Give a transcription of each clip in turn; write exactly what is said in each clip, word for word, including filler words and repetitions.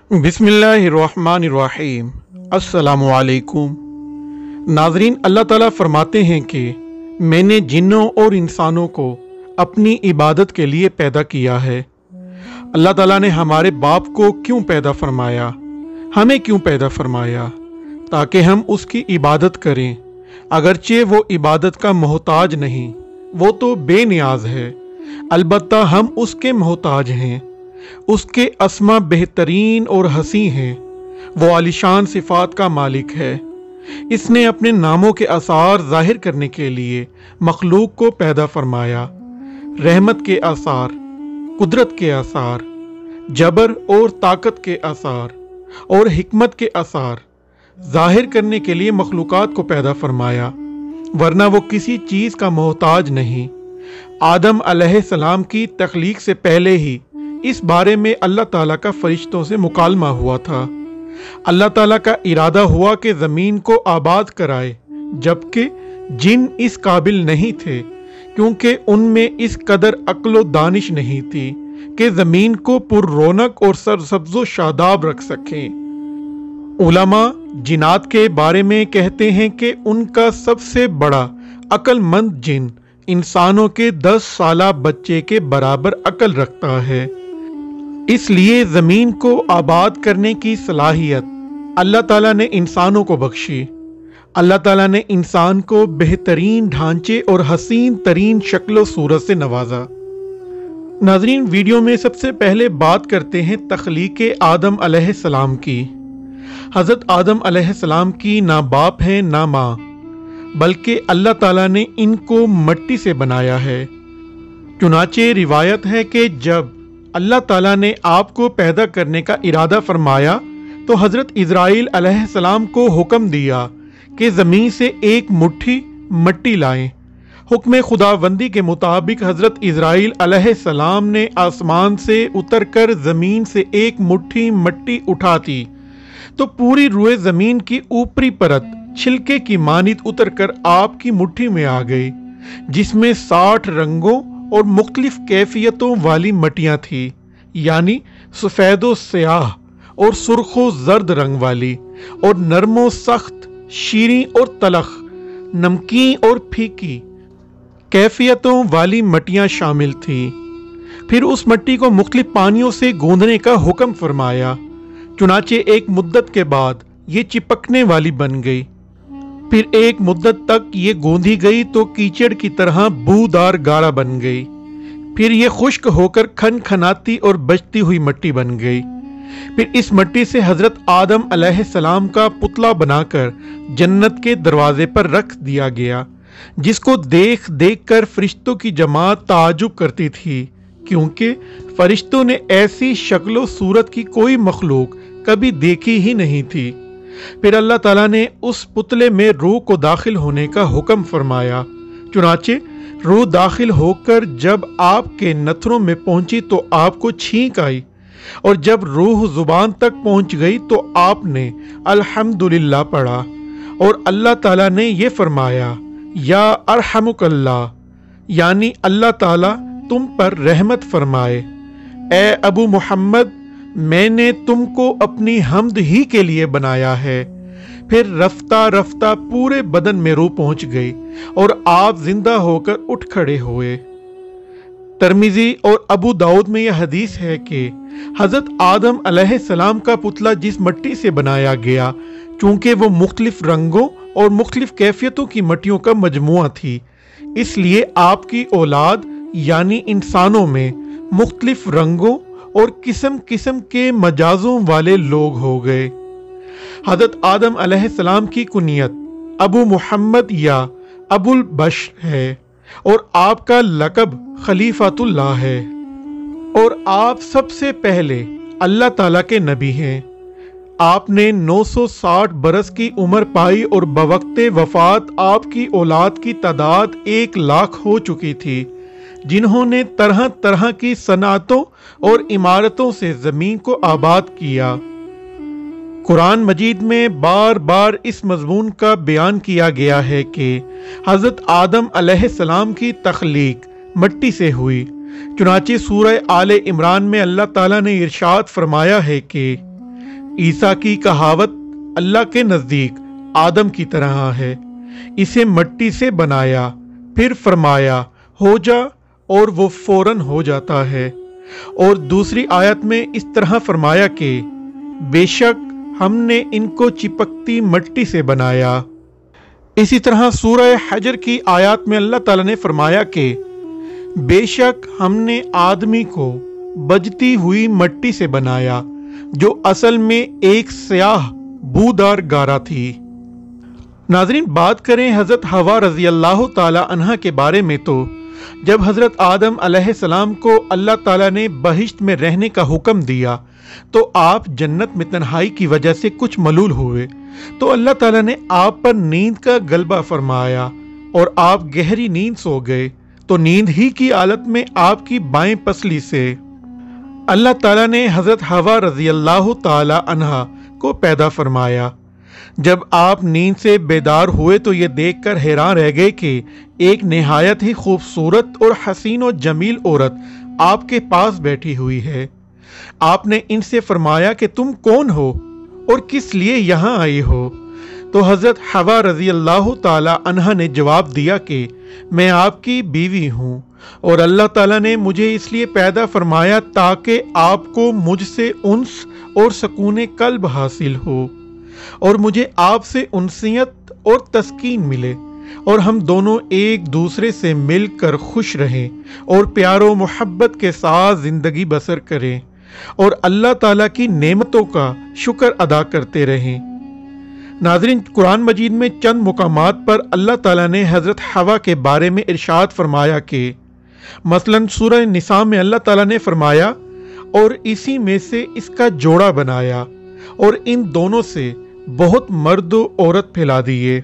बिस्मिल्लाहिर्रहमानिर्रहीम। अस्सलामु अलैकुम। नाज़रीन, अल्लाह ताला फरमाते हैं कि मैंने जिन्नों और इंसानों को अपनी इबादत के लिए पैदा किया है। अल्लाह ताला ने हमारे बाप को क्यों पैदा फरमाया, हमें क्यों पैदा फरमाया? ताकि हम उसकी इबादत करें। अगरचे वो इबादत का मोहताज नहीं, वो तो बेनियाज है, अलबत्ता हम उसके मोहताज हैं। उसके अस्मा बेहतरीन और हसी हैं। वो आलिशान सिफात का मालिक है। इसने अपने नामों के आसार जाहिर करने के लिए मखलूक को पैदा फरमाया। रहमत के आसार, कुदरत के आसार, जबर और ताकत के आसार और हिकमत के आसार जाहिर करने के लिए मखलूकात को पैदा फरमाया, वरना वो किसी चीज़ का मोहताज नहीं। आदम अलैहिस्सलाम की तख्लीक से पहले ही इस बारे में अल्लाह ताला का फरिश्तों से मुकालमा हुआ था। अल्लाह ताला का इरादा हुआ कि ज़मीन को आबाद कराए, जबकि जिन इस काबिल नहीं थे, क्योंकि उनमें इस कदर अक्ल व दानिश नहीं थी कि ज़मीन को पुररौनक और सरसब्ज़ो शादाब रख सकें। उलमा जिन्नात के बारे में कहते हैं कि उनका सबसे बड़ा अक्लमंद जिन इंसानों के दस साला बच्चे के बराबर अकल रखता है। इसलिए ज़मीन को आबाद करने की सलाहियत अल्लाह ताला ने इंसानों को बख्शी। अल्लाह ताला ने इंसान को बेहतरीन ढांचे और हसीन तरीन शक्ल व सूरत से नवाजा। नाज़रीन, वीडियो में सबसे पहले बात करते हैं तख्लीक आदम अलैहिस्सलाम की। हज़रत आदम अलैहिस्सलाम की ना बाप है ना माँ, बल्कि अल्लाह ताला ने इनको मट्टी से बनाया है। चुनाचे रिवायत है कि जब अल्लाह ताला ने आपको पैदा करने का इरादा फरमाया तो हज़रत इज़राइल अलैहिस्सलाम को हुक्म दिया कि ज़मीन से एक मुट्ठी मट्टी लाएं। हुक्म खुदाबंदी के मुताबिक हज़रत इज़राइल अलैहिस्सलाम ने आसमान से उतरकर ज़मीन से एक मुट्ठी मट्टी उठाती तो पूरी रुए ज़मीन की ऊपरी परत छिलके की मानित उतरकर आपकी मुट्ठी में आ गई, जिसमें साठ रंगों और मुख्तलिफ कैफियतों वाली मटियाँ थी, यानी सफ़ेदो स्याह और सुर्खो जर्द रंग वाली, और नरमो सख्त, शीरी और तलख, नमकीन और फीकी कैफियतों वाली मटियाँ शामिल थी। फिर उस मट्टी को मुख्तलिफ पानियों से गूंदने का हुक्म फरमाया। चुनाचे एक मुद्दत के बाद ये चिपकने वाली बन गई। फिर एक मुद्दत तक ये गूंदी गई तो कीचड़ की तरह बूदार गारा बन गई। फिर ये खुश्क होकर खन खनाती और बचती हुई मट्टी बन गई। फिर इस मट्टी से हजरत आदम अलैहिस्सलाम का पुतला बनाकर जन्नत के दरवाजे पर रख दिया गया, जिसको देख देख कर फरिश्तों की जमात ताजुब करती थी, क्योंकि फरिश्तों ने ऐसी शक्ल सूरत की कोई मखलूक कभी देखी ही नहीं थी। फिर अल्लाह ताला ने उस पुतले में रूह को दाखिल होने का हुक्म फरमाया। चुनाचे रूह दाखिल होकर जब आपके नथनों में पहुंची तो आपको छींक आई, और जब रूह जुबान तक पहुंच गई तो आपने अल्हम्दुलिल्लाह पढ़ा, और अल्लाह ताला ने ये फरमाया, या अरहमुकल्लाह, यानी अल्लाह ताला तुम पर रहमत फरमाए। ए अबू मोहम्मद, मैंने तुमको अपनी हम्द ही के लिए बनाया है। फिर रफ्ता रफ्ता पूरे बदन में रूह पहुंच गई और आप जिंदा होकर उठ खड़े हुए। तिरमिज़ी और अबू दाऊद में यह हदीस है कि हज़रत आदम अलैहिस्सलाम का पुतला जिस मट्टी से बनाया गया, चूंकि वो मुख्तलिफ रंगों और मुख्तलिफ कैफियतों की मट्टियों का मजमुआ थी, इसलिए आपकी औलाद यानी इंसानों में मुख्तलिफ रंगों और किस्म किस्म के मजाजों वाले लोग हो गए। हज़रत आदम अलैहिस्सलाम की कुनियत अबू मुहम्मद या अबुल बशर है, और आपका लक़ब खलीफातुल्लाह है, और आप सबसे पहले अल्लाह ताला के नबी हैं। आपने नौ सौ साठ बरस की उम्र पाई और बवक्ते वफात आपकी औलाद की तादाद एक लाख हो चुकी थी, जिन्होंने तरह तरह की सनातों और इमारतों से ज़मीन को आबाद किया। कुरान मजीद में बार बार इस मजमून का बयान किया गया है कि हज़रत आदम अलैहिस्सलाम की तख्लीक मट्टी से हुई। चुनाचे सूरह आले इमरान में अल्लाह ताला ने इरशाद फरमाया है कि عیسیٰ کی کہاوت اللہ کے نزدیک آدم کی طرح ہے، اسے مٹی سے بنایا پھر فرمایا ہو جا اور وہ فوراً ہو جاتا ہے۔ اور دوسری آیت میں اس طرح فرمایا کہ بے شک ہم نے ان کو چپکتی مٹی سے بنایا۔ اسی طرح سورہ حجر کی آیات میں اللہ تعالیٰ نے فرمایا کہ بے شک ہم نے آدمی کو بجتی ہوئی مٹی سے بنایا جو اصل میں ایک سیاہ بودار گارا تھی۔ ناظرین، بات کریں حضرت حوا رضی اللہ تعالی عنہ کے بارے میں تو جب حضرت آدم علیہ السلام کو اللہ تعالیٰ نے بہشت میں رہنے کا حکم دیا تو آپ جنت میں تنہائی کی وجہ سے کچھ ملول ہوئے، تو اللہ تعالیٰ نے آپ پر نیند کا غلبہ فرمایا اور آپ گہری نیند سو گئے، تو نیند ہی کی حالت میں آپ کی بائیں پسلی سے اللہ تعالیٰ نے حضرت حوا رضی اللہ تعالی عنہ کو پیدا فرمایا۔ جب آپ نیند سے بیدار ہوئے تو یہ دیکھ کر حیران رہ گئے کہ ایک نہایت ہی خوبصورت اور حسین و جمیل عورت آپ کے پاس بیٹھی ہوئی ہے۔ آپ نے ان سے فرمایا کہ تم کون ہو اور کس لیے یہاں آئی ہو؟ تو حضرت حوا رضی اللہ تعالی عنہ نے جواب دیا کہ میں آپ کی بیوی ہوں اور اللہ تعالیٰ نے مجھے اس لیے پیدا فرمایا تاکہ آپ کو مجھ سے انس اور سکون قلب حاصل ہو اور مجھے آپ سے انسیت اور تسکین ملے اور ہم دونوں ایک دوسرے سے مل کر خوش رہیں اور پیار و محبت کے ساتھ زندگی بسر کریں اور اللہ تعالیٰ کی نعمتوں کا شکر ادا کرتے رہیں۔ ناظرین، قرآن مجید میں چند مقامات پر اللہ تعالیٰ نے حضرت حوا کے بارے میں ارشاد فرمایا کہ مثلاً سورہ نساء میں اللہ تعالیٰ نے فرمایا اور اسی میں سے اس کا جوڑا بنایا اور ان دونوں سے بہت مرد و عورت پھیلا دیے۔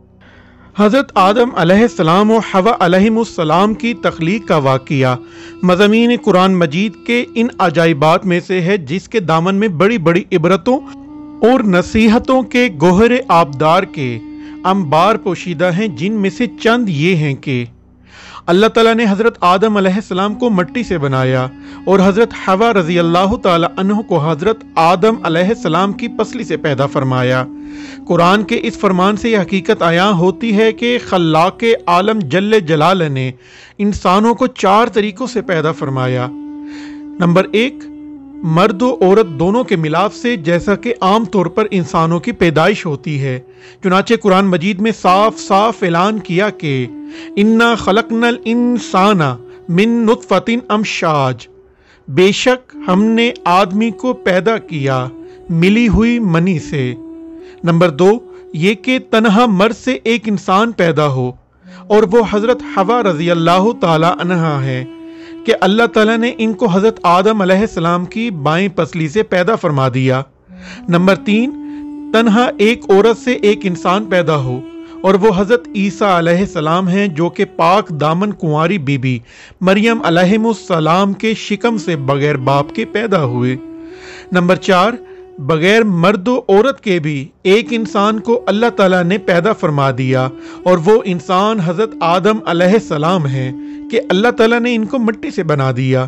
حضرت آدم علیہ السلام و حوا علیہ السلام کی تخلیق کا واقعہ مضامین قرآن مجید کے ان عجائبات میں سے ہے جس کے دامن میں بڑی بڑی عبرتوں اور نصیحتوں کے گوہر آبدار کے انبار پوشیدہ ہیں، جن میں سے چند یہ ہیں کہ اللہ تعالیٰ نے حضرت آدم علیہ السلام کو مٹی سے بنایا اور حضرت حوا رضی اللہ تعالی عنہ کو حضرت آدم علیہ السلام کی پسلی سے پیدا فرمایا۔ قرآن کے اس فرمان سے یہ حقیقت عیاں ہوتی ہے کہ خلاق عالم جل جلالہ نے انسانوں کو چار طریقوں سے پیدا فرمایا۔ نمبر ایک، مرد و عورت دونوں کے ملاپ سے، جیسا کہ عام طور پر انسانوں کی پیدائش ہوتی ہے۔ چنانچہ قرآن مجید میں صاف صاف اعلان کیا کہ اِنَّا خَلَقْنَا الْإِنسَانَ مِن نُطْفَةٍ أَمْشَاجٍ، بے شک ہم نے آدمی کو پیدا کیا ملی ہوئی منی سے۔ نمبر دو، یہ کہ تنہا مرد سے ایک انسان پیدا ہو اور وہ حضرت حوا رضی اللہ تعالی عنہ ہے کہ اللہ تعالیٰ نے ان کو حضرت آدم علیہ السلام کی بائیں پسلی سے پیدا فرما دیا۔ نمبر تین، تنہا ایک عورت سے ایک انسان پیدا ہو اور وہ حضرت عیسیٰ علیہ السلام ہیں جو کہ پاک دامن کنواری بی بی مریم علیہ السلام کے شکم سے بغیر باپ کے پیدا ہوئے۔ نمبر چار، بغیر مرد و عورت کے بھی ایک انسان کو اللہ تعالیٰ نے پیدا فرما دیا اور وہ انسان حضرت آدم علیہ السلام ہیں کہ اللہ تعالیٰ نے ان کو مٹی سے بنا دیا۔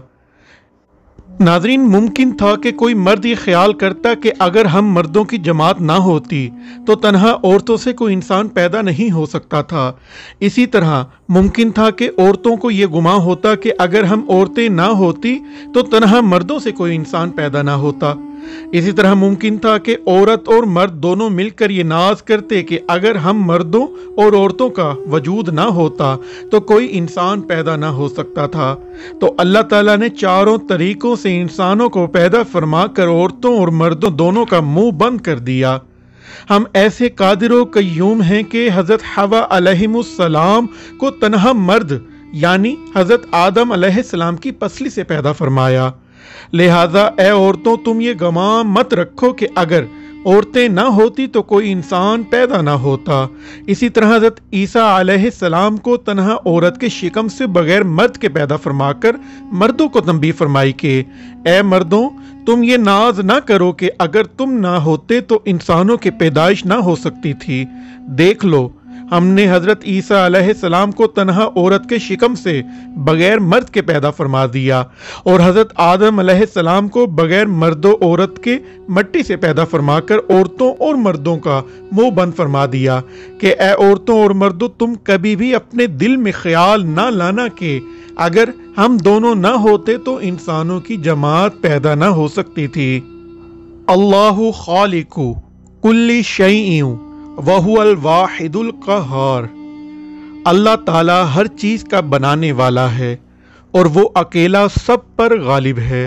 ناظرین، ممکن تھا کہ کوئی مرد یہ خیال کرتا کہ اگر ہم مردوں کی جماعت نہ ہوتی تو تنہا عورتوں سے کوئی انسان پیدا نہیں ہو سکتا تھا۔ اسی طرح ممکن تھا کہ عورتوں کو یہ گمان ہوتا کہ اگر ہم عورتیں نہ ہوتی تو تنہا مردوں سے کوئی انسان پیدا نہ ہوتا۔ اسی طرح ممکن تھا کہ عورت اور مرد دونوں مل کر یہ ناز کرتے کہ اگر ہم مردوں اور عورتوں کا وجود نہ ہوتا تو کوئی انسان پیدا نہ ہو سکتا تھا۔ تو اللہ تعالیٰ نے چاروں طریقوں سے انسانوں کو پیدا فرما کر عورتوں اور مردوں دونوں کا منہ بند کر دیا۔ ہم ایسے قادر و قیوم ہیں کہ حضرت حوا علیہ السلام کو تنہا مرد یعنی حضرت آدم علیہ السلام کی پسلی سے پیدا فرمایا۔ لہذا اے عورتوں، تم یہ گمان مت رکھو کہ اگر عورتیں نہ ہوتی تو کوئی انسان پیدا نہ ہوتا۔ اسی طرح حضرت عیسیٰ علیہ السلام کو تنہا عورت کے شکم سے بغیر مرد کے پیدا فرما کر مردوں کو تنبیہ فرمائی کہ اے مردوں، تم یہ ناز نہ کرو کہ اگر تم نہ ہوتے تو انسانوں کی پیدائش نہ ہو سکتی تھی۔ دیکھ لو ہم نے حضرت عیسیٰ علیہ السلام کو تنہا عورت کے شکم سے بغیر مرد کے پیدا فرما دیا، اور حضرت آدم علیہ السلام کو بغیر مرد و عورت کے مٹی سے پیدا فرما کر عورتوں اور مردوں کا منہ بند فرما دیا کہ اے عورتوں اور مردوں، تم کبھی بھی اپنے دل میں خیال نہ لانا کہ اگر ہم دونوں نہ ہوتے تو انسانوں کی جماعت پیدا نہ ہو سکتی تھی۔ اللہ خالق کل شیء وہو الواحد القہار، اللہ تعالیٰ ہر چیز کا بنانے والا ہے اور وہ اکیلا سب پر غالب ہے۔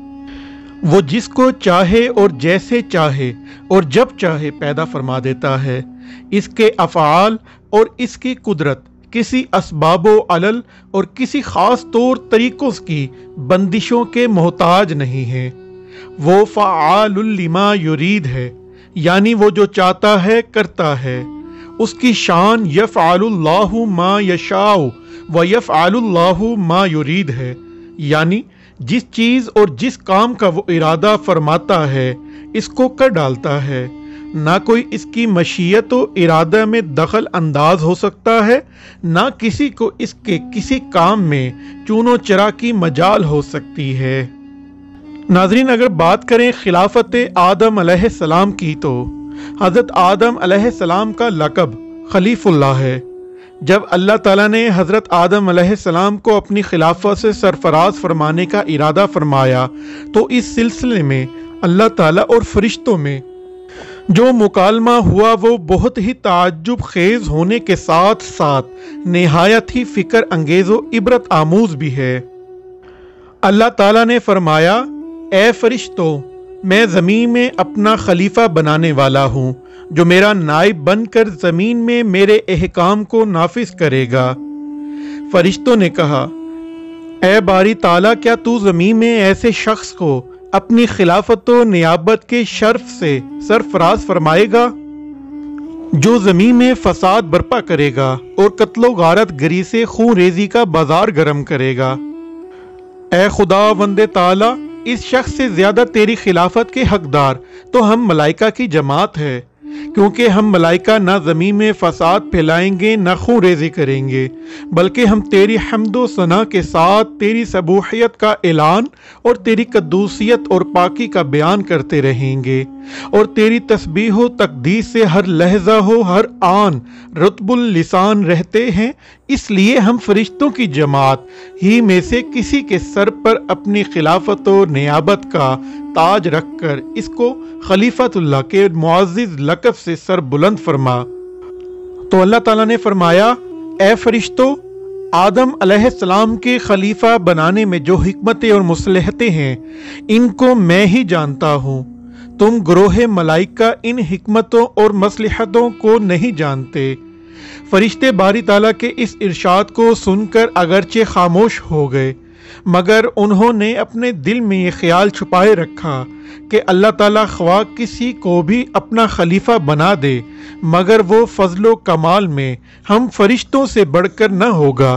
وہ جس کو چاہے اور جیسے چاہے اور جب چاہے پیدا فرما دیتا ہے۔ اس کے افعال اور اس کی قدرت کسی اسباب و علل اور کسی خاص طور طریقوں کی بندشوں کے محتاج نہیں ہے۔ وہ فعال لما یرید ہے، یعنی وہ جو چاہتا ہے کرتا ہے۔ اس کی شان یفعل اللہ ما یشاء و یفعل اللہ ما یرید ہے، یعنی جس چیز اور جس کام کا وہ ارادہ فرماتا ہے اس کو کر ڈالتا ہے۔ نہ کوئی اس کی مشیت و ارادہ میں دخل انداز ہو سکتا ہے، نہ کسی کو اس کے کسی کام میں چون و چرا کی مجال ہو سکتی ہے۔ ناظرین، اگر بات کریں خلافت آدم علیہ السلام کی تو حضرت آدم علیہ السلام کا لقب خلیف اللہ ہے۔ جب اللہ تعالیٰ نے حضرت آدم علیہ السلام کو اپنی خلافت سے سرفراز فرمانے کا ارادہ فرمایا تو اس سلسلے میں اللہ تعالیٰ اور فرشتوں میں جو مکالمہ ہوا وہ بہت ہی تعجب خیز ہونے کے ساتھ ساتھ نہایت ہی فکر انگیز و عبرت آموز بھی ہے۔ اللہ تعالیٰ نے فرمایا، اے فرشتوں، میں زمین میں اپنا خلیفہ بنانے والا ہوں جو میرا نائب بن کر زمین میں میرے احکام کو نافذ کرے گا۔ فرشتوں نے کہا، اے باری تعالیٰ، کیا تو زمین میں ایسے شخص کو اپنی خلافت و نیابت کے شرف سے سرفراز فرمائے گا جو زمین میں فساد برپا کرے گا اور قتل و غارت گری سے خون ریزی کا بازار گرم کرے گا؟ اے خدا وند تعالیٰ، اس شخص سے زیادہ تیری خلافت کے حقدار تو ہم ملائکہ کی جماعت ہے، کیونکہ ہم ملائکہ نہ زمین میں فساد پھیلائیں گے نہ خون ریزی کریں گے، بلکہ ہم تیری حمد و ثنا کے ساتھ تیری سبوحیت کا اعلان اور تیری قدوسیت اور پاکی کا بیان کرتے رہیں گے، اور تیری تسبیح و تقدیس سے ہر لہجہ ہو ہر آن رطب اللسان رہتے ہیں۔ اس لیے ہم فرشتوں کی جماعت ہی میں سے کسی کے سر پر اپنی خلافت و نیابت کا تاج رکھ کر اس کو خلیفۃ اللہ کے معزز لقب سے سر بلند فرما۔ تو اللہ تعالیٰ نے فرمایا، اے فرشتوں، آدم علیہ السلام کے خلیفہ بنانے میں جو حکمتیں اور مصلحتیں ہیں ان کو میں ہی جانتا ہوں، تم گروہ ملائکہ ان حکمتوں اور مصلحتوں کو نہیں جانتے۔ فرشتے باری تعالیٰ کے اس ارشاد کو سن کر اگرچہ خاموش ہو گئے، مگر انہوں نے اپنے دل میں یہ خیال چھپائے رکھا کہ اللہ تعالیٰ خواہ کسی کو بھی اپنا خلیفہ بنا دے مگر وہ فضل و کمال میں ہم فرشتوں سے بڑھ کر نہ ہوگا،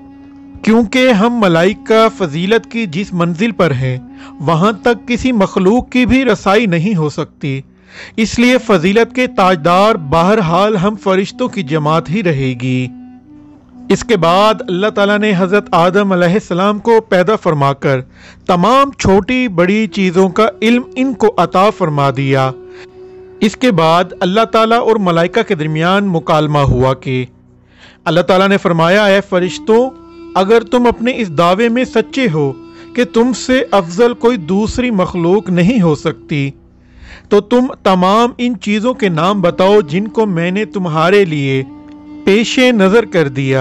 کیونکہ ہم ملائکہ فضیلت کی جس منزل پر ہیں وہاں تک کسی مخلوق کی بھی رسائی نہیں ہو سکتی، اس لیے فضیلت کے تاجدار بہرحال ہم فرشتوں کی جماعت ہی رہے گی۔ اس کے بعد اللہ تعالیٰ نے حضرت آدم علیہ السلام کو پیدا فرما کر تمام چھوٹی بڑی چیزوں کا علم ان کو عطا فرما دیا۔ اس کے بعد اللہ تعالیٰ اور ملائکہ کے درمیان مکالمہ ہوا کہ اللہ تعالیٰ نے فرمایا، اے فرشتوں، اگر تم اپنے اس دعوے میں سچے ہو کہ تم سے افضل کوئی دوسری مخلوق نہیں ہو سکتی تو تم تمام ان چیزوں کے نام بتاؤ جن کو میں نے تمہارے لیے پیش نظر کر دیا۔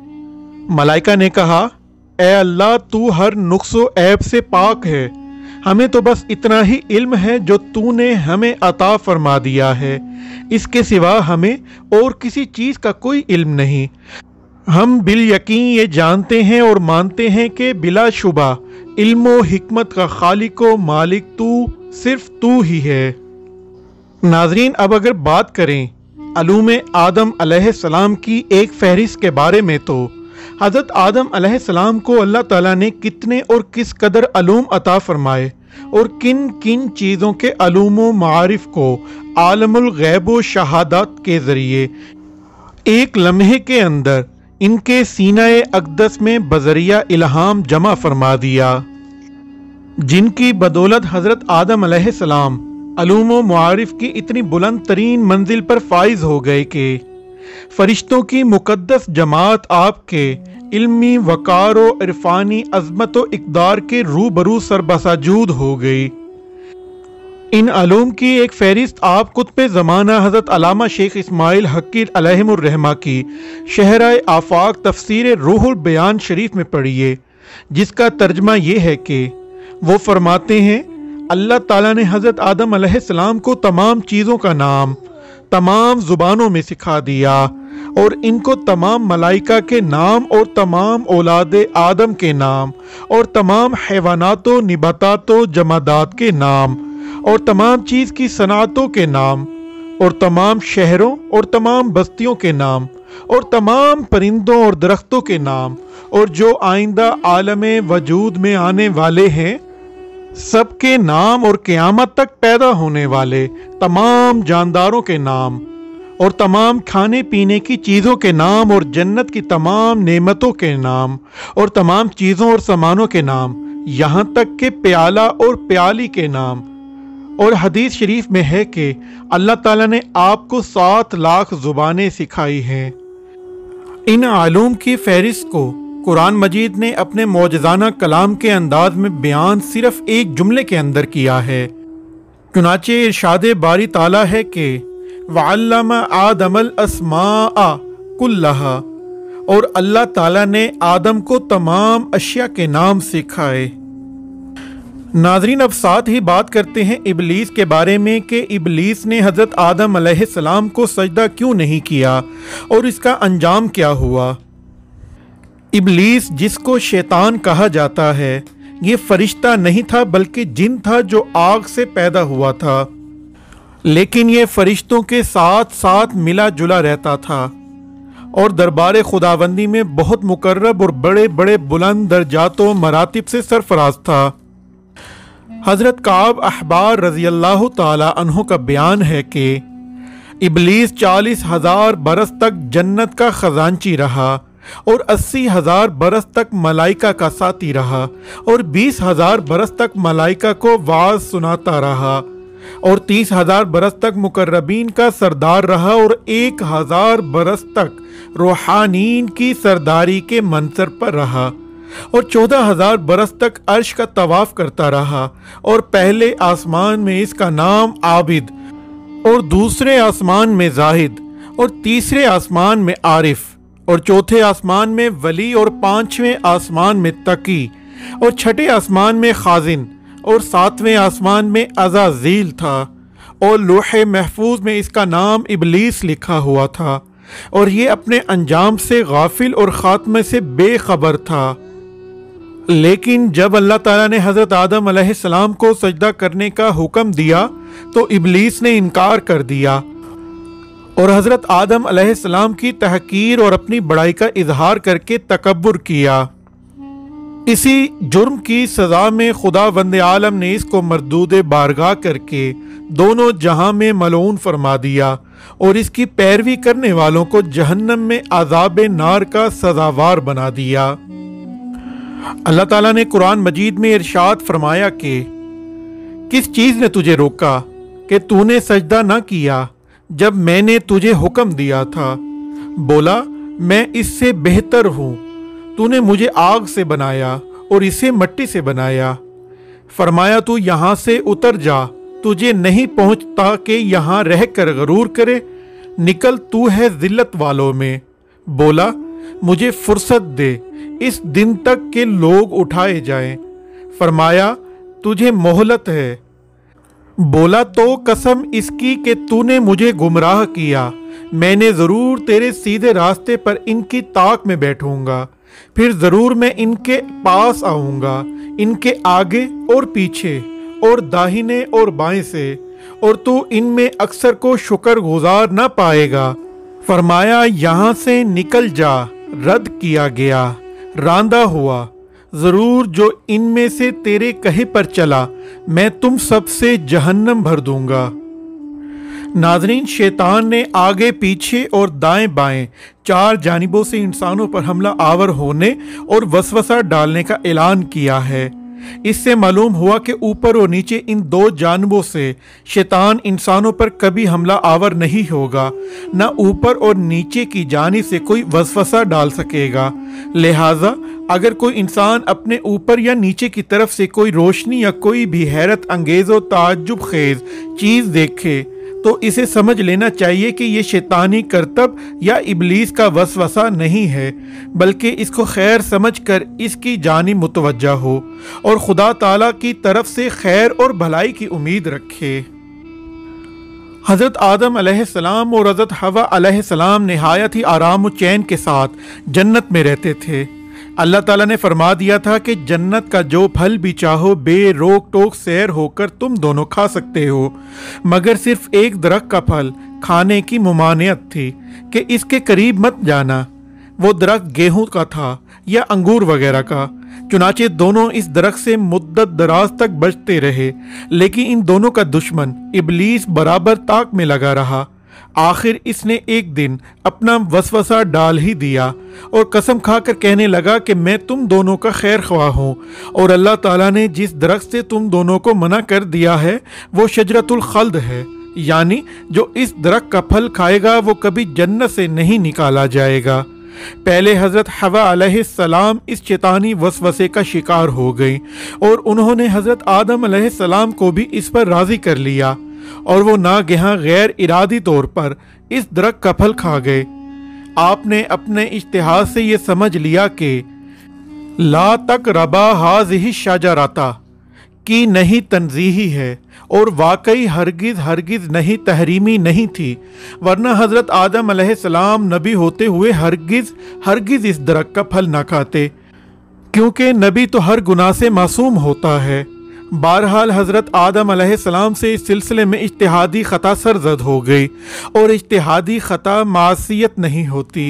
ملائکہ نے کہا، اے اللہ، تو ہر نقص و عیب سے پاک ہے، ہمیں تو بس اتنا ہی علم ہے جو تو نے ہمیں عطا فرما دیا ہے، اس کے سوا ہمیں اور کسی چیز کا کوئی علم نہیں۔ ہم بالیقین یہ جانتے ہیں اور مانتے ہیں کہ بلا شبہ علم و حکمت کا خالق و مالک تو صرف تو ہی ہے۔ ناظرین، اب اگر بات کریں علوم آدم علیہ السلام کی ایک فہرست کے بارے میں تو حضرت آدم علیہ السلام کو اللہ تعالیٰ نے کتنے اور کس قدر علوم عطا فرمائے اور کن کن چیزوں کے علوم و معارف کو عالم الغیب و شہادت کے ذریعے ایک لمحے کے اندر ان کے سینہ اقدس میں بذریعہ الہام جمع فرما دیا، جن کی بدولت حضرت آدم علیہ السلام علوم و معارف کی اتنی بلند ترین منزل پر فائز ہو گئے کہ فرشتوں کی مقدس جماعت آپ کے علمی وقار و عرفانی عظمت و اقدار کے روبرو سربساجود ہو گئی۔ ان علوم کی ایک فہرست آپ قطب زمانہ حضرت علامہ شیخ اسماعیل حقی علیہم الرحمہ کی شہرہ آفاق تفسیر روح البیان شریف میں پڑھیے، جس کا ترجمہ یہ ہے کہ وہ فرماتے ہیں اللہ تعالیٰ نے حضرت آدم علیہ السلام کو تمام چیزوں کا نام تمام زبانوں میں سکھا دیا، اور ان کو تمام ملائکہ کے نام اور تمام اولاد آدم کے نام اور تمام حیوانات و نباتات و جمادات کے نام اور تمام چیز کی صنعتوں کے نام اور تمام شہروں اور تمام بستیوں کے نام اور تمام پرندوں اور درختوں کے نام اور جو آئندہ عالم وجود میں آنے والے ہیں سب کے نام اور قیامت تک پیدا ہونے والے تمام جانداروں کے نام اور تمام کھانے پینے کی چیزوں کے نام اور جنت کی تمام نعمتوں کے نام اور تمام چیزوں اور سامانوں کے نام، یہاں تک کہ پیالہ اور پیالی کے نام۔ اور حدیث شریف میں ہے کہ اللہ تعالیٰ نے آپ کو سات لاکھ زبانیں سکھائی ہیں۔ ان علوم کی فہرست کو قرآن مجید نے اپنے معجزانہ کلام کے انداز میں بیان صرف ایک جملے کے اندر کیا ہے، چنانچہ ارشاد باری تعالیٰ ہے کہ وَعَلَّمَ آدَمَ الْأَسْمَاءَ كُلَّهَا، اور اللہ تعالیٰ نے آدم کو تمام اشیاء کے نام سکھائے۔ ناظرین، اب ساتھ ہی بات کرتے ہیں ابلیس کے بارے میں کہ ابلیس نے حضرت آدم علیہ السلام کو سجدہ کیوں نہیں کیا اور اس کا انجام کیا ہوا۔ ابلیس، جس کو شیطان کہا جاتا ہے، یہ فرشتہ نہیں تھا بلکہ جن تھا جو آگ سے پیدا ہوا تھا، لیکن یہ فرشتوں کے ساتھ ساتھ ملا جلا رہتا تھا اور دربار خداوندی میں بہت مقرب اور بڑے بڑے بلند درجات و مراتب سے سرفراز تھا۔ حضرت کعب احبار رضی اللہ تعالی عنہ کا بیان ہے کہ ابلیس چالیس ہزار برس تک جنت کا خزانچی رہا اور اسی ہزار برس تک ملائکہ کا ساتھی رہا اور بیس ہزار برس تک ملائکہ کو واعظ سناتا رہا اور تیس ہزار برس تک مقربین کا سردار رہا اور ایک ہزار برس تک روحانین کی سرداری کے منصب پر رہا اور چودہ ہزار برس تک عرش کا طواف کرتا رہا، اور پہلے آسمان میں اس کا نام عابد اور دوسرے آسمان میں زاہد اور تیسرے آسمان میں عارف اور چوتھے آسمان میں ولی اور پانچویں آسمان میں تقی اور چھٹے آسمان میں خازن اور ساتویں آسمان میں عزازیل تھا، اور لوح محفوظ میں اس کا نام ابلیس لکھا ہوا تھا، اور یہ اپنے انجام سے غافل اور خاتمے سے بے خبر تھا۔ لیکن جب اللہ تعالیٰ نے حضرت آدم علیہ السلام کو سجدہ کرنے کا حکم دیا تو ابلیس نے انکار کر دیا اور حضرت آدم علیہ السلام کی تحقیر اور اپنی بڑائی کا اظہار کر کے تکبر کیا۔ اسی جرم کی سزا میں خداوند عالم نے اس کو مردود بارگاہ کر کے دونوں جہاں میں ملعون فرما دیا اور اس کی پیروی کرنے والوں کو جہنم میں عذاب نار کا سزاوار بنا دیا۔ اللہ تعالیٰ نے قرآن مجید میں ارشاد فرمایا کہ کس چیز نے تجھے روکا کہ تو نے سجدہ نہ کیا جب میں نے تجھے حکم دیا تھا؟ بولا، میں اس سے بہتر ہوں، تو نے مجھے آگ سے بنایا اور اسے مٹی سے بنایا۔ فرمایا، تو یہاں سے اتر جا، تجھے نہیں پہنچتا کہ یہاں رہ کر غرور کرے، نکل، تو ہے ذلت والوں میں۔ بولا، مجھے فرصت دے اس دن تک کہ لوگ اٹھائے جائیں۔ فرمایا، تجھے مہلت ہے۔ بولا، تو قسم اس کی کہ تو نے مجھے گمراہ کیا، میں نے ضرور تیرے سیدھے راستے پر ان کی طاق میں بیٹھوں گا، پھر ضرور میں ان کے پاس آؤں گا، ان کے آگے اور پیچھے اور داہنے اور بائیں سے، اور تو ان میں اکثر کو شکر گزار نہ پائے گا۔ فرمایا، یہاں سے نکل جا، رد کیا گیا، راندہ ہوا، ضرور جو ان میں سے تیرے کہے پر چلا میں تم سب سے جہنم بھر دوں گا۔ नाज़रीन, शैतान ने आगे पीछे और दाएं बाएं चार जानिबों से इंसानों पर हमला आवर होने और वसवसा डालने का ऐलान किया है। इससे मालूम हुआ कि ऊपर और नीचे इन दो जानबों से शैतान इंसानों पर कभी हमला आवर नहीं होगा, न ऊपर और नीचे की जानिब से कोई वसवसा डाल सकेगा। लिहाजा अगर कोई इंसान अपने ऊपर या नीचे की तरफ से कोई रोशनी या कोई भी हैरत अंगेज़ और ताज्जुब खेज चीज़ देखे तो इसे समझ लेना चाहिए कि ये शैतानी करतब या इबलीस का वसवसा नहीं है, बल्कि इसको खैर समझकर इसकी जानिब मुतवज्जा हो और खुदा ताला की तरफ से खैर और भलाई की उम्मीद रखे। हज़रत आदम अलैहिस्सलाम और हज़रत हवा अलैहिस्सलाम निहायत ही आराम व चैन के साथ जन्नत में रहते थे। अल्लाह ताला ने फरमा दिया था कि जन्नत का जो फल भी चाहो बे रोक टोक सैर होकर तुम दोनों खा सकते हो, मगर सिर्फ एक दरख्त का फल खाने की मुमानियत थी कि इसके करीब मत जाना। वो दरख्त गेहूं का था या अंगूर वगैरह का। चुनाचे दोनों इस दरख्त से मुद्दत दराज तक बचते रहे, लेकिन इन दोनों का दुश्मन इबलीस बराबर ताक में लगा रहा। आखिर इसने एक दिन अपना वसवसा डाल ही दिया और कसम खाकर कहने लगा कि मैं तुम दोनों का खैर ख्वाह हूँ, और अल्लाह ताला ने जिस दरख्त से तुम दोनों को मना कर दिया है वो शजरतुल खल्द है, यानी जो इस दरख्त का फल खाएगा वो कभी जन्नत से नहीं निकाला जाएगा। पहले हज़रत हवा अलैहिस्सलाम इस शैतानी वसवसे का शिकार हो गई और उन्होंने हज़रत आदम अलैहिस्सलाम को भी इस पर राज़ी कर लिया, और वो नागहां गैर इरादी तौर पर इस दरख्त का फल खा गए। आपने अपने इज्तिहाद से ये समझ लिया कि ला तक रबा हाज़िही शजरता की नहीं तंजीही है और वाकई हरगिज़ हरगिज़ नहीं तहरीमी नहीं थी, वरना हज़रत आदम अलैहिस्सलाम नबी होते हुए हरगिज़ हरगिज़ इस दरख्त का फल ना खाते, क्योंकि नबी तो हर गुनाह से मासूम होता है। बहरहाल हज़रत आदम अलैहिस्सलाम से इस सिलसिले में इज्तिहादी ख़ता सरज़द हो गई, और इज्तिहादी ख़ता मासियत नहीं होती।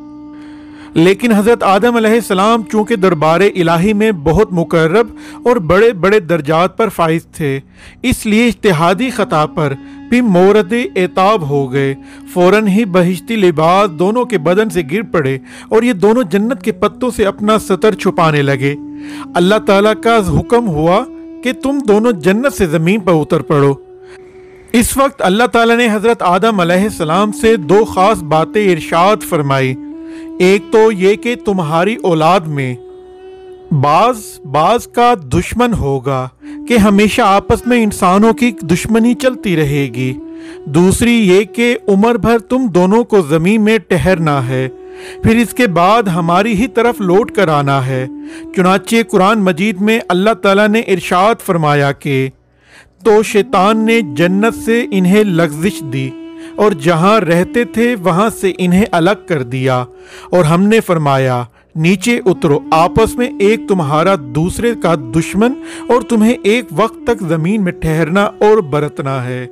लेकिन हज़रत आदम अलैहिस्सलाम चूँकि दरबार इलाही में बहुत मुकर्रब और बड़े बड़े दर्जात पर फाइज थे, इसलिए इज्तिहादी ख़ता पर भी मोरद एताब हो गए। फ़ौरन ही बहिश्ती लिबास दोनों के बदन से गिर पड़े और ये दोनों जन्नत के पत्तों से अपना सतर छुपाने लगे। अल्लाह ताला का हुक्म हुआ कि तुम दोनों जन्नत से ज़मीन पर उतर पड़ो। इस वक्त अल्लाह ताला ने हज़रत आदम अलैहिस्सलाम से दो ख़ास बातें इरशाद फरमाई। एक तो ये कि तुम्हारी औलाद में बाज बाज का दुश्मन होगा, कि हमेशा आपस में इंसानों की दुश्मनी चलती रहेगी। दूसरी ये कि उम्र भर तुम दोनों को ज़मीन में ठहरना है, फिर इसके बाद हमारी ही तरफ लौट कर आना है। चुनाचे कुरान मजीद में अल्लाह ताला ने इरशाद फरमाया कि तो शैतान ने जन्नत से इन्हें लग़्ज़िश दी और जहाँ रहते थे वहाँ से इन्हें अलग कर दिया, और हमने फरमाया नीचे उतरो, आपस में एक तुम्हारा दूसरे का दुश्मन और तुम्हें एक वक्त तक ज़मीन में ठहरना और बरतना है।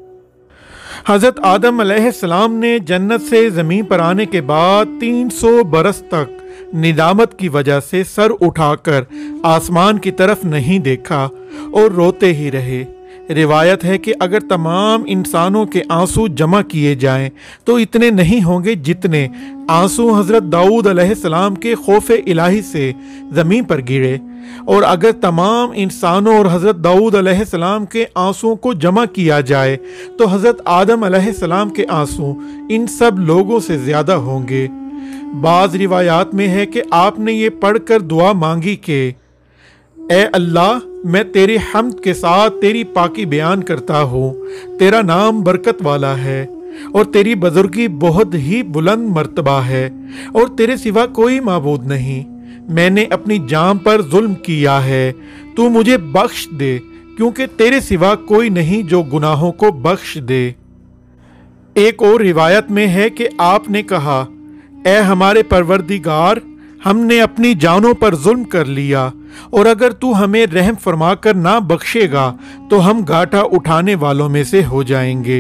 हज़रत आदम अलैहिस्सलाम ने जन्नत से ज़मीन पर आने के बाद तीन सौ बरस तक निदामत की वजह से सर उठाकर आसमान की तरफ नहीं देखा और रोते ही रहे। रिवायत है कि अगर तमाम इंसानों के आंसू जमा किए जाएं तो इतने नहीं होंगे जितने आंसू हज़रत दाऊद अलैहिस्सलाम के खौफ इलाही से ज़मीन पर गिरे, और अगर तमाम इंसानों और हज़रत दाऊद अलैहिस्सलाम के आंसुओं को जमा किया जाए तो हज़रत आदम अलैहिस्सलाम के आंसू इन सब लोगों से ज़्यादा होंगे। बाज़ रिवायात में है कि आपने ये पढ़कर दुआ मांगी कि ए अल्लाह, मैं तेरी हम्द के साथ तेरी पाकी बयान करता हूँ, तेरा नाम बरकत वाला है और तेरी बुजुर्गी बहुत ही बुलंद मर्तबा है, और तेरे सिवा कोई माबूद नहीं। मैंने अपनी जान पर जुल्म किया है, तू मुझे बख्श दे, क्योंकि तेरे सिवा कोई नहीं जो गुनाहों को बख्श दे। एक और रिवायत में है कि आपने कहा, ए हमारे परवरदिगार, हमने अपनी जानों पर जुल्म कर लिया, और अगर तू हमें रहम फरमाकर ना बख्शेगा तो हम घाटा उठाने वालों में से हो जाएंगे।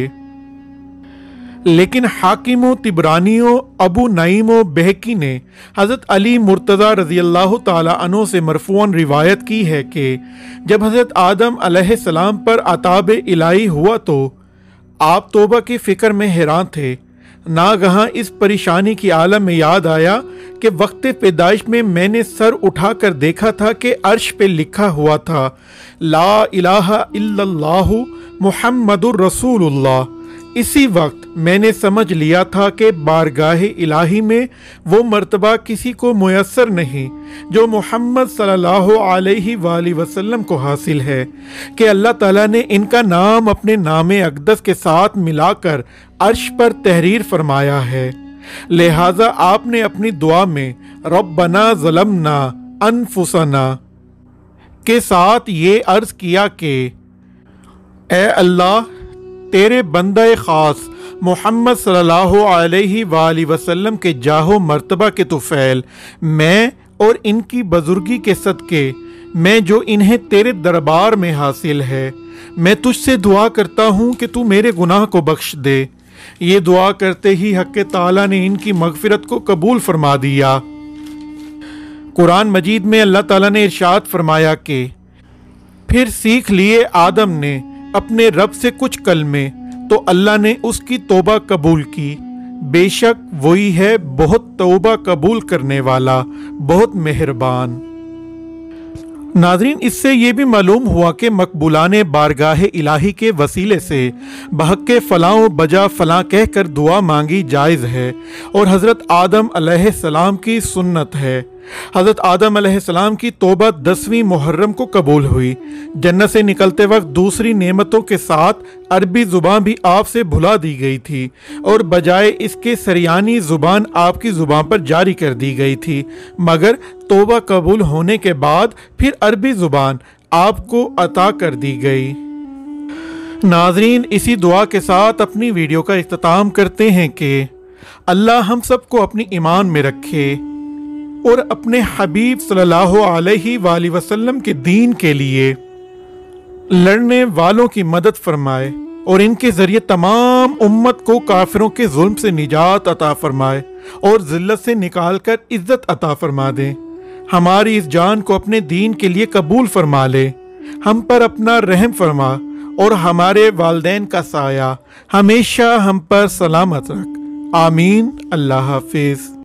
लेकिन हाकिमो तिबरानियों अबू नईमो बहकी ने हज़रत अली मुर्तज़ा रज़ी अल्लाह ताला अन्हु से मरफ़ूअन रिवायत की है कि जब हज़रत आदम अलैहिस्सलाम पर अताब इलाही हुआ तो آپ توبہ کی فکر میں حیران تھے۔ ناگہاں اس پریشانی کی عالم میں یاد آیا کہ وقت پیدائش میں میں نے سر اٹھا کر دیکھا تھا کہ عرش پہ لکھا ہوا تھا لا الہ الا اللہ محمد الرسول اللہ۔ اسی وقت میں نے سمجھ لیا تھا کہ بارگاہ الہی میں وہ مرتبہ کسی کو میسر نہیں جو محمد صلی اللہ علیہ وآلہ وسلم کو حاصل ہے، کہ اللہ تعالیٰ نے ان کا نام اپنے نام اقدس کے ساتھ ملا کر عرش پر تحریر فرمایا ہے۔ لہٰذا آپ نے اپنی دعا میں ربنا ظلمنا انفسنا کے ساتھ یہ عرض کیا کہ اے اللہ، تیرے بندہ خاص محمد صلی اللہ علیہ وآلہ وسلم کے جاہ و مرتبہ کے طفیل میں اور ان کی بزرگی کے صدقے میں جو انہیں تیرے دربار میں حاصل ہے، میں تجھ سے دعا کرتا ہوں کہ تو میرے گناہ کو بخش دے۔ یہ دعا کرتے ہی حق تعالیٰ نے ان کی مغفرت کو قبول فرما دیا۔ قرآن مجید میں اللہ تعالیٰ نے ارشاد فرمایا کہ پھر سیکھ لیے آدم نے اپنے رب سے کچھ کلمے تو اللہ نے اس کی توبہ قبول کی، بے شک وہی ہے بہت توبہ قبول کرنے والا، بہت مہربان۔ ناظرین، اس سے یہ بھی معلوم ہوا کہ مقبولان بارگاہ الہی کے وسیلے سے بحق فلاں و بجا فلاں کہہ کر دعا مانگی جائز ہے، اور حضرت آدم علیہ السلام کی سنت ہے۔ حضرت آدم علیہ السلام کی توبہ دسویں محرم کو قبول ہوئی۔ جنت سے نکلتے وقت دوسری نعمتوں کے ساتھ عربی زبان بھی آپ سے بھلا دی گئی تھی، اور بجائے اس کے سریانی زبان آپ کی زبان پر جاری کر دی گئی تھی، مگر توبہ قبول ہونے کے بعد پھر عربی زبان آپ کو عطا کر دی گئی۔ ناظرین، اسی دعا کے ساتھ اپنی ویڈیو کا اختتام کرتے ہیں کہ اللہ ہم سب کو اپنی ایمان میں رکھے اور اپنے حبیب صلی اللہ علیہ وآلہ وسلم کے دین کے لیے لڑنے والوں کی مدد فرمائے، اور ان کے ذریعے تمام امت کو کافروں کے ظلم سے نجات عطا فرمائے اور ذلت سے نکال کر عزت عطا فرما دے۔ ہماری اس جان کو اپنے دین کے لیے قبول فرما لے، ہم پر اپنا رحم فرما، اور ہمارے والدین کا سایہ ہمیشہ ہم پر سلامت رکھ۔ آمین۔ اللہ حافظ۔